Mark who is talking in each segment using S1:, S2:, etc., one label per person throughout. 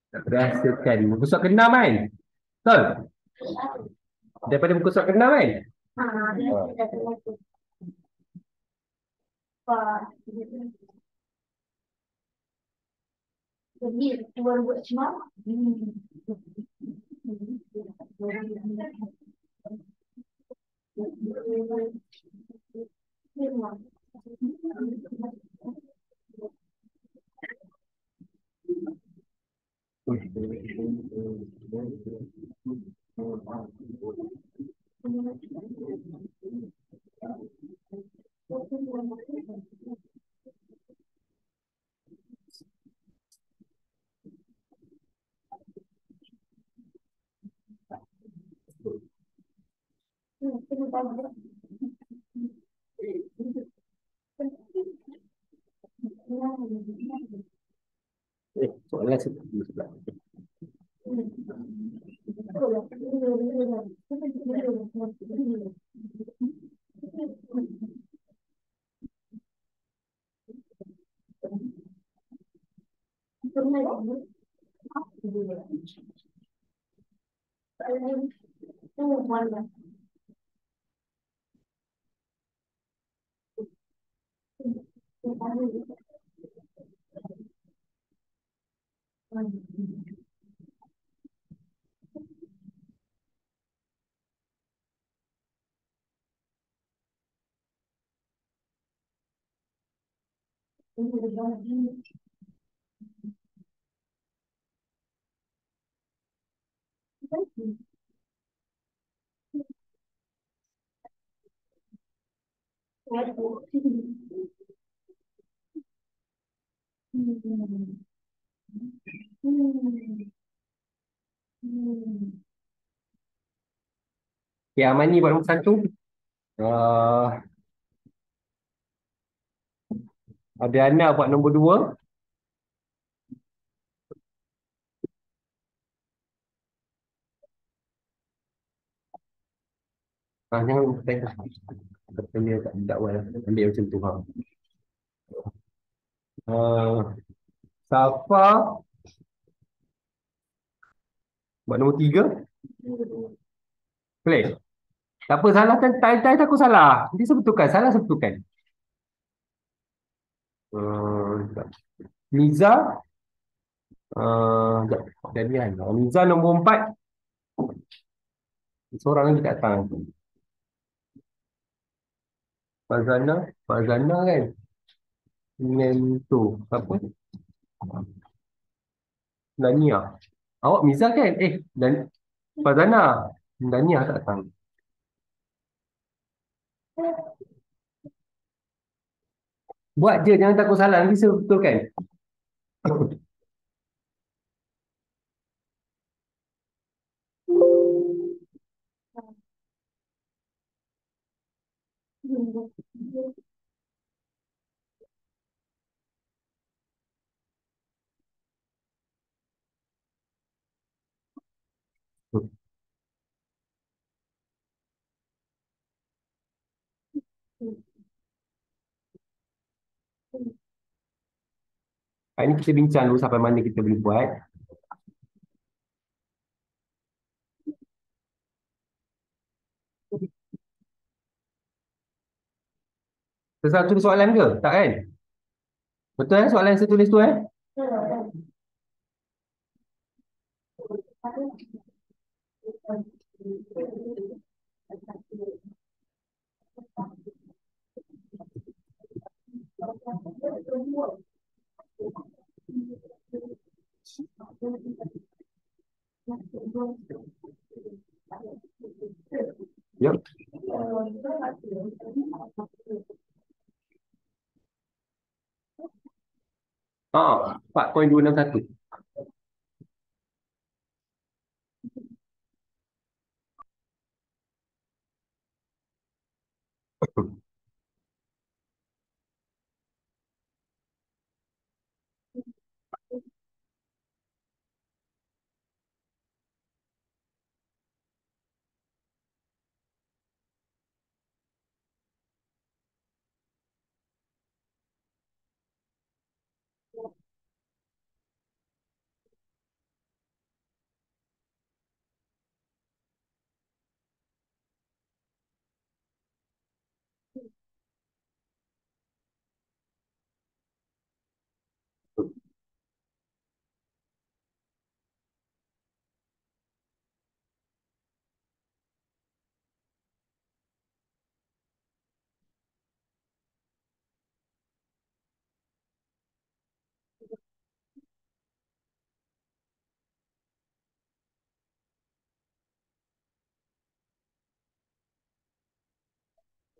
S1: Berdasarkan muka surat ke-6 kan? Betul? Daripada muka surat ke-6 kan? Soalan sebelah. Okay, Aman ni buat nombor satu. Uh, Adriana buat nombor dua. Jangan tengok. Dia tak dakwa lah. Ambil macam tu. Safa buat nombor tiga. Boleh? Tak apa, salah kan? Tai aku salah. Nanti saya betulkan. Salah saya betulkan. Sekejap. Niza. Sekejap. Daniel. Niza nombor empat. Seorang lagi tak datang. Fazana. Fazana kan? Dengan tu. Apa? Dania. Awak Miza kan? Fazana. Dania tak datang. Buat je. Jangan takut salah. Nanti saya betulkan. Hari ni kita bincang dulu sampai mana kita boleh buat. Satu soalan ke? Tak kan? Betul soalan yang saya tulis tu Yuk. Ah, 4.261.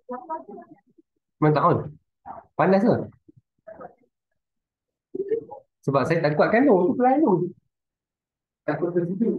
S1: Memang tak on. Panas ke? Sebab saya tak kuat kandung. Itu pelayu. Takut tersejuk.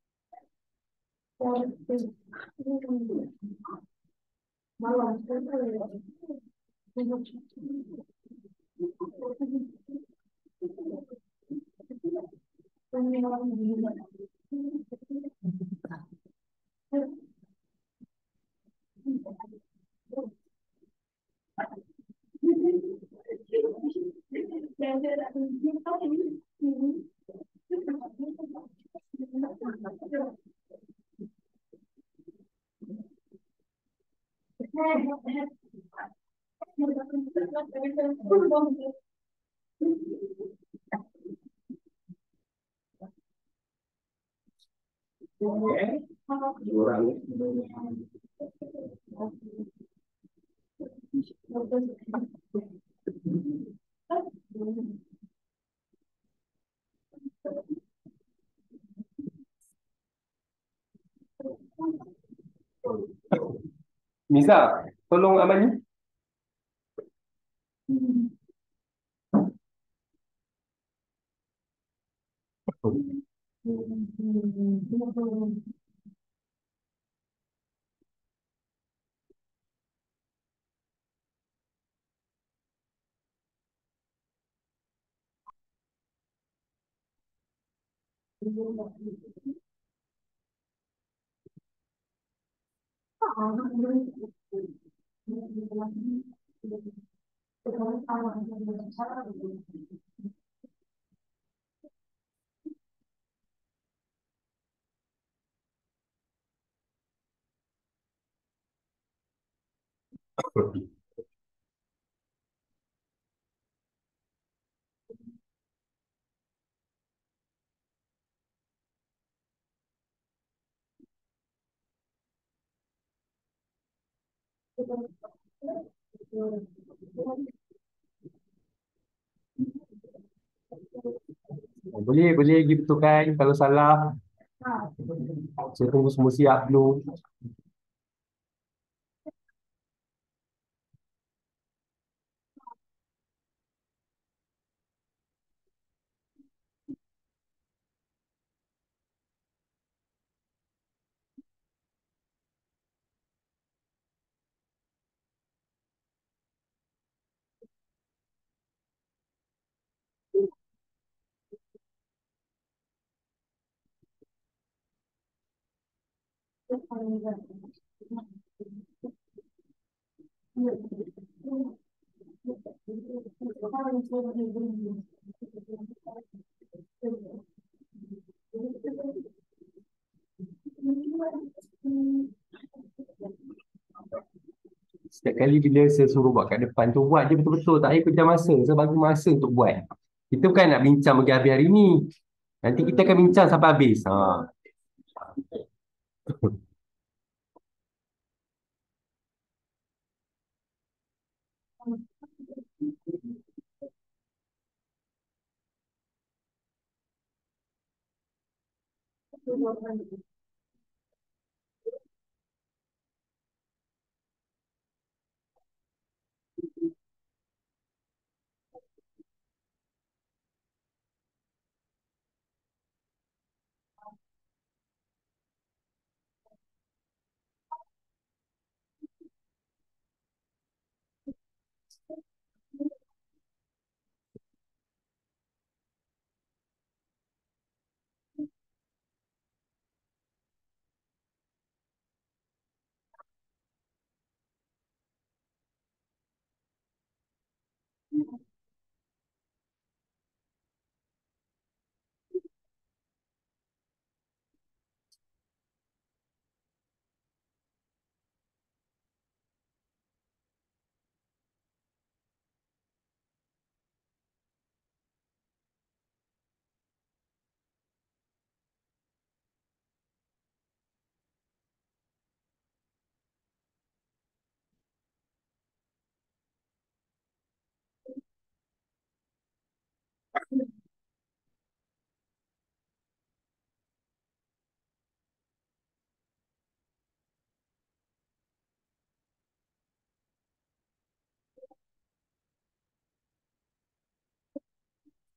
S1: Orang. Nisa, tolong Amani. Boleh, boleh gitu kan. Kalau salah, saya tunggu semua siap dulu. Setiap kali bila saya suruh buat kat depan tu, buat je betul-betul. Tak payah kejar masa. Saya bagi masa untuk buat. Kita bukan nak bincang bagi habis hari ni. Nanti kita akan bincang sampai habis. Ha.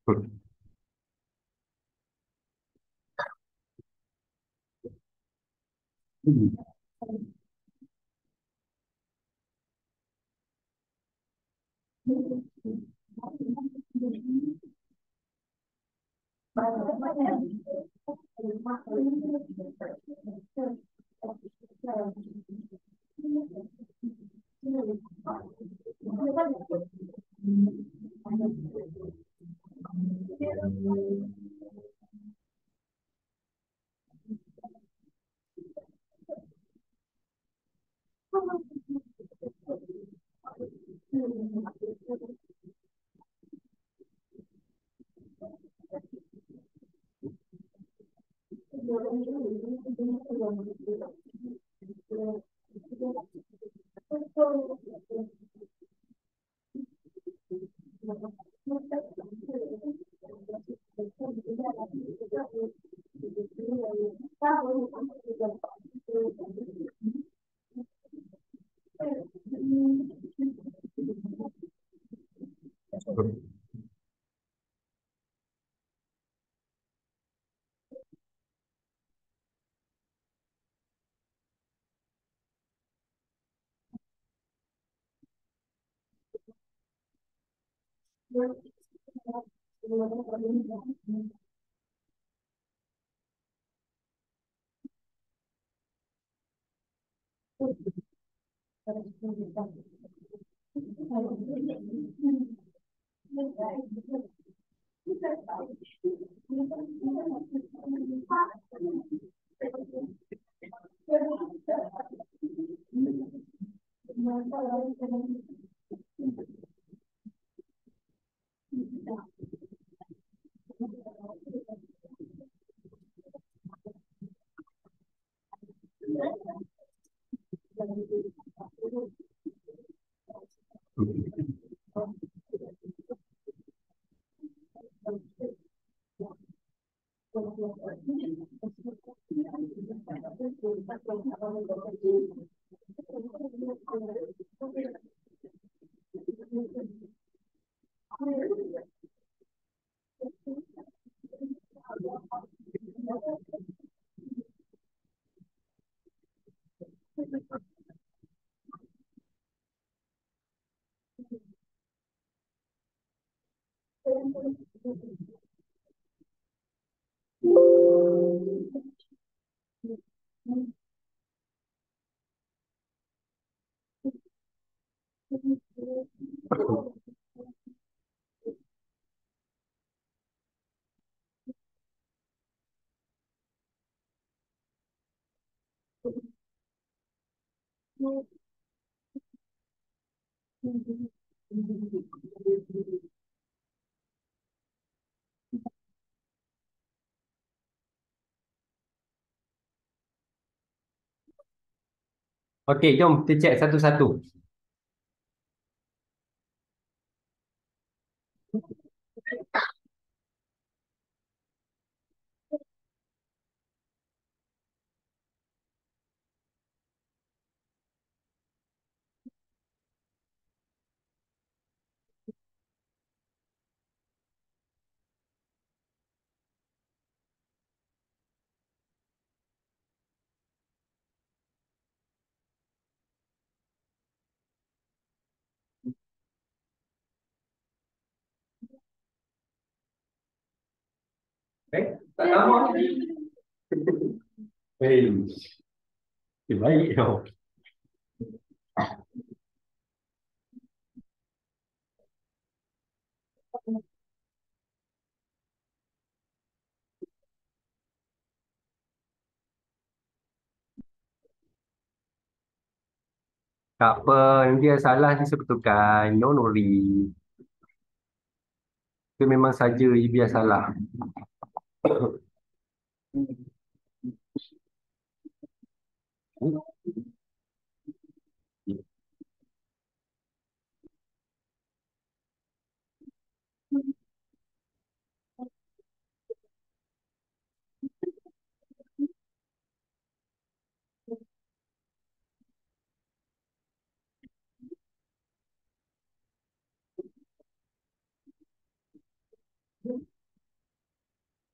S1: Okey, jom kita cek satu-satu. Tak tahu. Hei, baik tau. Tak apa, dia salah dia sebetulkan. No worry. Itu memang saja dia salah.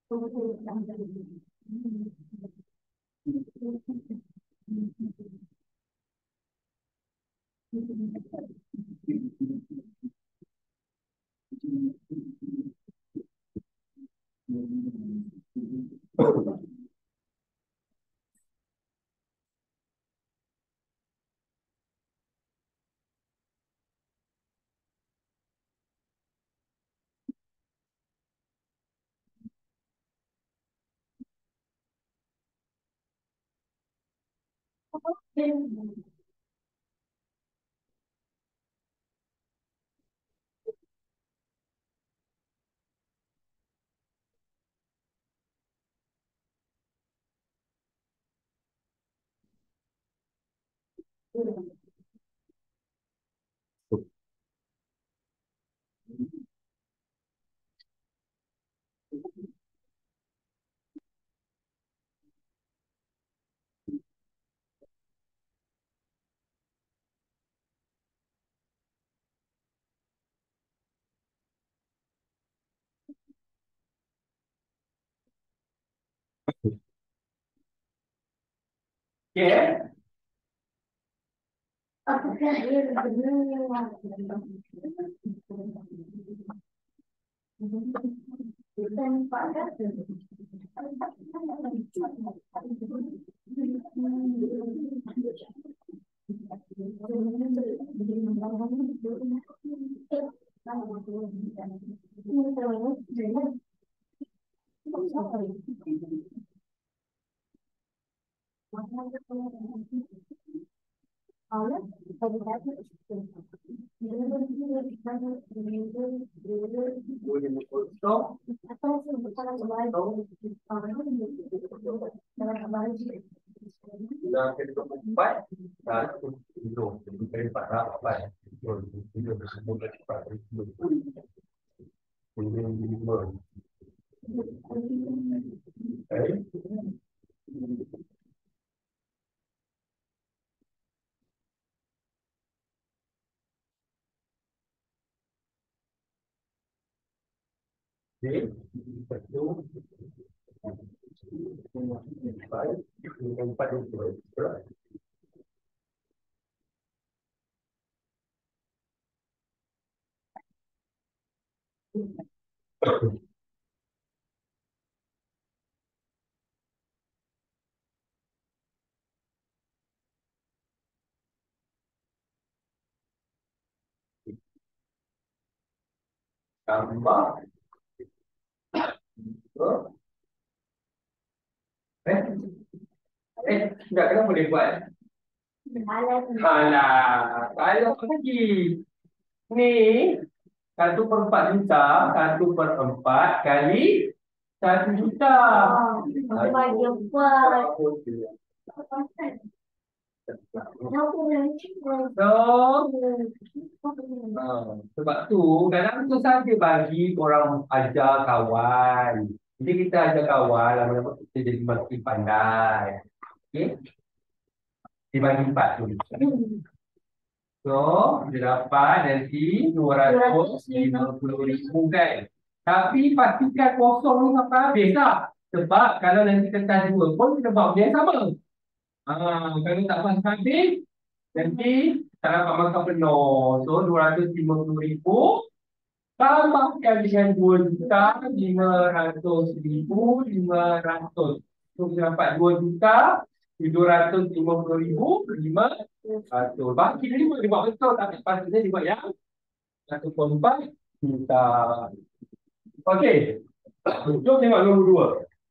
S1: Okay. Sudah ke 24, satu kilo. Jadi kali 4 kilo tersebut dari 4 kilo. Lima. Okay. Okay. Satu. Empat kilo. Tambah. Eh, Sudah kena boleh buat. Alah, kalau lagi. Ni, 1/4 juta, 1/4 kali 1 juta.
S2: Bagi empat.
S1: So, sebab tu kadang tu saja bagi orang ajar kawan. Jadi kita ajar kawan, lama-lama kita jadi makin pandai. Okey, dibagi 4 tu. So, dia dapat nanti 250,000 kan. Tapi pastikan kosong ni sampai habis tak? Sebab kalau nanti kertas 2 pun kita buat benda yang sama. Kalau tak pas habis, nanti tak dapat makan penuh. So, 250,000 tambahkan dengan 2,500,500. So, kita dapat 2,750,500. Baki ni boleh dibuat betul, tapi pastinya dibuat yang 1/4 juta. Okey. Jom tengok nombor 2.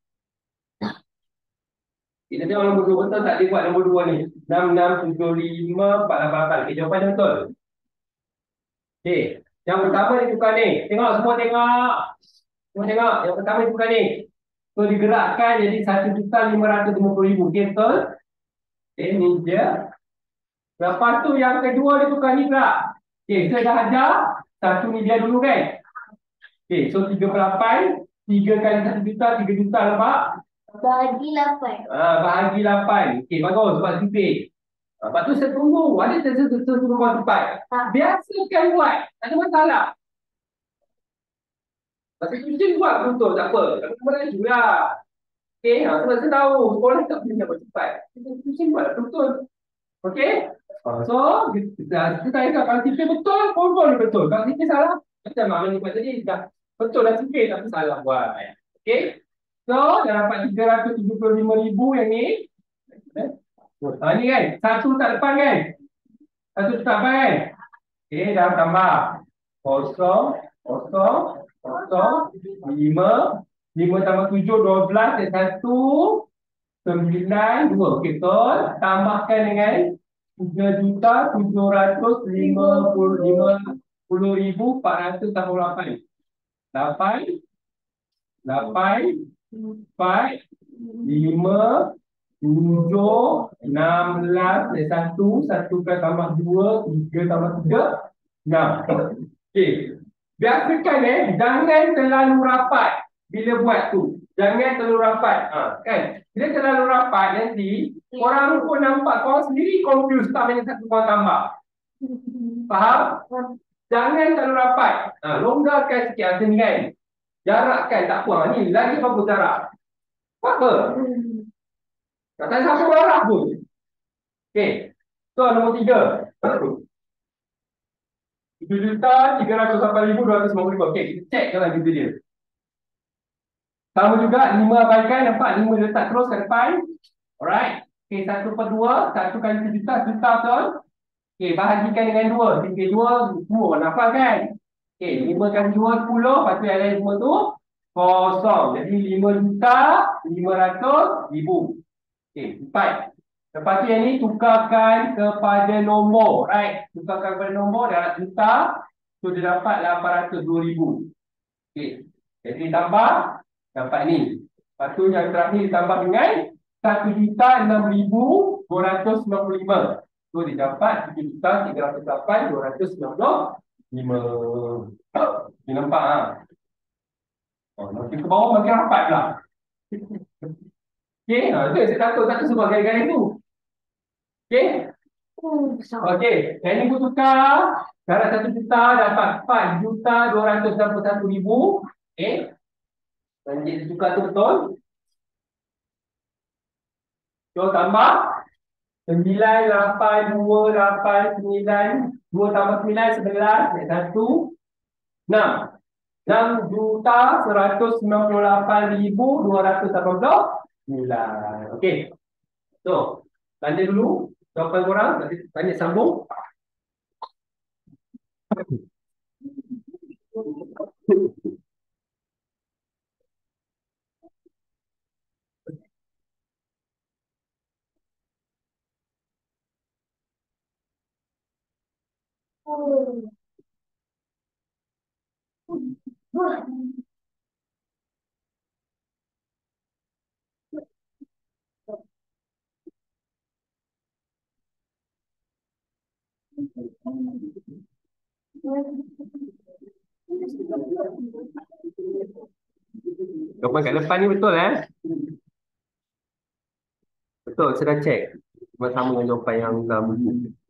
S1: Kita tengok nombor 2 betul tak dia buat nombor 2 ni. 6675,488. Okey, jawapan betul. Okey. Yang pertama dia tukar ni. Tengok semua tengok. Semua tengok. Yang pertama dia tukar ni. So digerakkan jadi 1,550,000. Okey, betul? Okey, ni dia. Lepas tu yang kedua dia tukar ni gerak. Okey, saya dah ajar. Satu ni dia dulu kan. Okey, so 3/8. 3 kali 1 juta, 3 juta nampak?
S2: Bagi 8.
S1: Bahagi 8. Okey, bagus. Buat sipit. Lepas tu saya tunggu. Ada sesuatu buat cepat. Biasakan buat. Tak ada masalah. Tapi kucing buat betul, tak apa. Tapi kemudian juga. Okey, sebab saya tahu sekolah tak boleh dapat cepat. Kucing buat betul. Okey? So, kita ingat kalau kita betul, confirm dia betul. Kalau kita salah, macam mana ni buat tadi, dah betul dah sikit tapi salah buat. Okey? So, dah dapat 375,000 yang ni. Ni kan, satu tak depan kan? Satu tak depan kan? Okey, dah tambah. Kosong, kosong, kosong, lima, lima tambah 7, 12, dan satu, 9, 2. Okey, betul. Tambahkan dengan 3,755,488. 8, 8, 4, 5, 7, 16, dan satu, satu kan tambah 2, 3 tambah 3, 6. Okey. Biasakan jangan terlalu rapat bila buat tu. Jangan terlalu rapat. Kan? Bila terlalu rapat nanti orang pun nampak kau sendiri confused tak banyak satu kau tambah. Faham? Jangan terlalu rapat. Longgarkan sikit macam ni kan. Jarakkan tak apa. Ni lagi bagus jarak. Apa? Tak tahu siapa marah pun. Okey. So nombor 3. 7,308,255. Okey, kita check kalau gitu dia. Sama juga 5 abaikan, nampak 5 letak terus ke depan. Alright. Okey, 1/2, 1 kali 1 juta, juta betul. Okey, bahagikan dengan 2. Okey, 2, 2, nampak kan? Okey, 5 kali 2, 10. Lepas tu yang lain semua tu kosong. Jadi 5,500,000. Okey, 4. Lepas tu yang ni tukarkan kepada nombor. Right. Tukarkan kepada nombor dalam juta. So dia dapat 802,000. Okey. Jadi tambah. Dapat ni. Lepas tu yang terakhir ditambah dengan 1,06,295. So dia dapat 7,308,295. Dia nampak makin ke bawah makin rapat pula. Okey. Itu saya takut sebab garis-garis tu. Okey. Okey. Yang ni pun tukar. Dalam 1 juta dapat 4,261,000. Okey. Dan dia tukar tu betul. So tambah 9,829. 2 tambah 9, 11. 1, 6. 6,198,289. Okey. So, tanda dulu. Jawapan korang. Nanti tanya sambung. Jawapan kat depan ni betul Betul, saya dah check. Sama dengan jawapan yang dalam buku.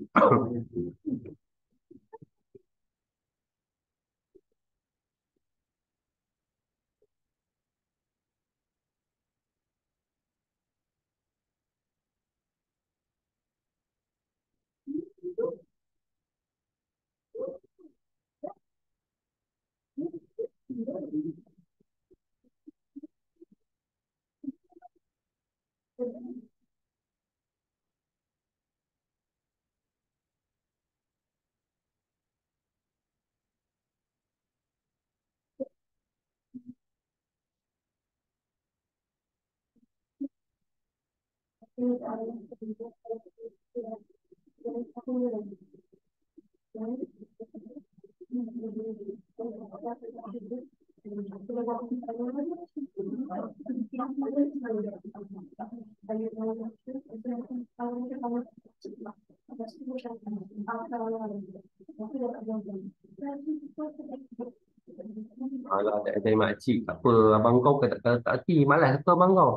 S1: Alah, tak ada makcik. Tak apa, abang kau kata tak hati. Malas tu abang kau.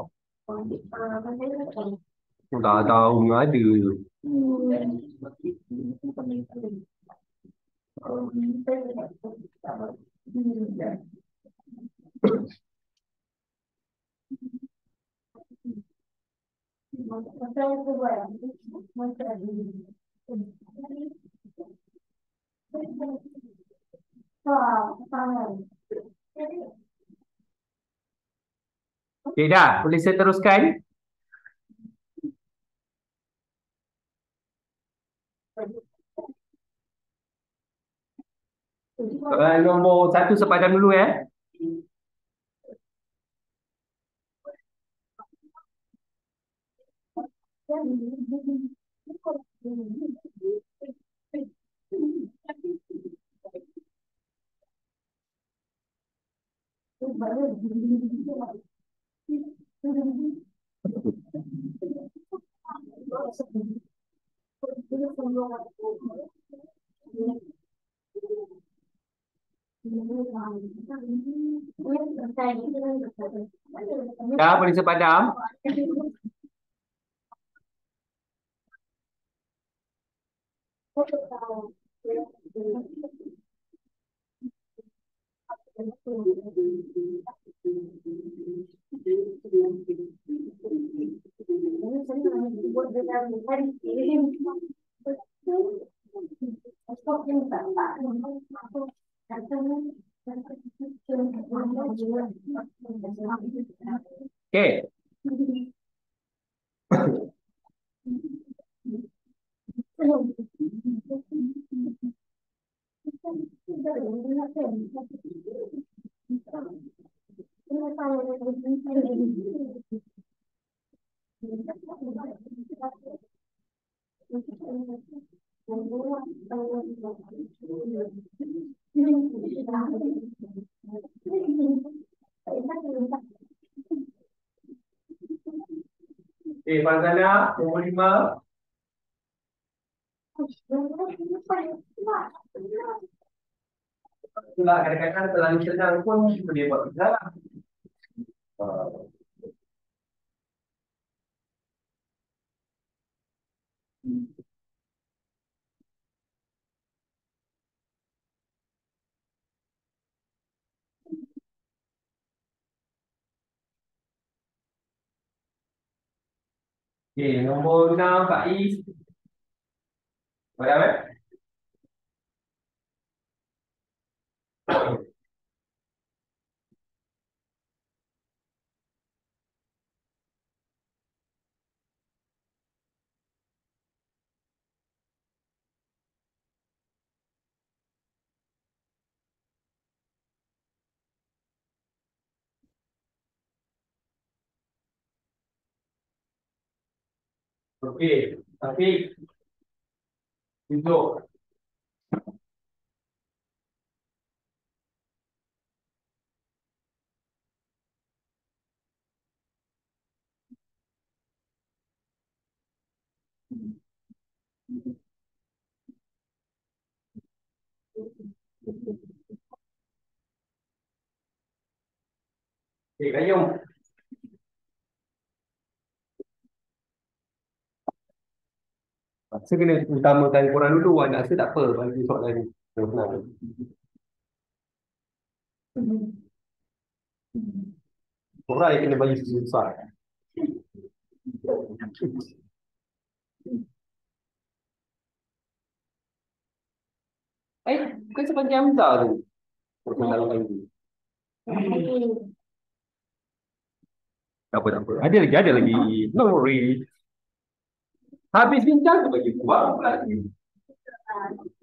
S1: Dah tahu ada. Okey dah, boleh saya teruskan? Nombor satu sepadan dulu ya. Dah boleh sepadam. Okey. Okey, Farzana, nombor 5. Itulah kadang-kadang terlalu senang pun boleh buat kesalahan. Okey, nombor 6 Pak Is. Padam eh? Okey, tapi duduk. Okey, Kayum. Saya kena utamakan korang dulu. Anak saya tak apa bagi soalan ni. Senang. Korang yang kena bagi susah. Bukan sepanjang Hamzah tu. Perkenalan lagi. Tak apa, tak apa. Ada lagi. No worry. Habis bincang tu bagi buat lagi.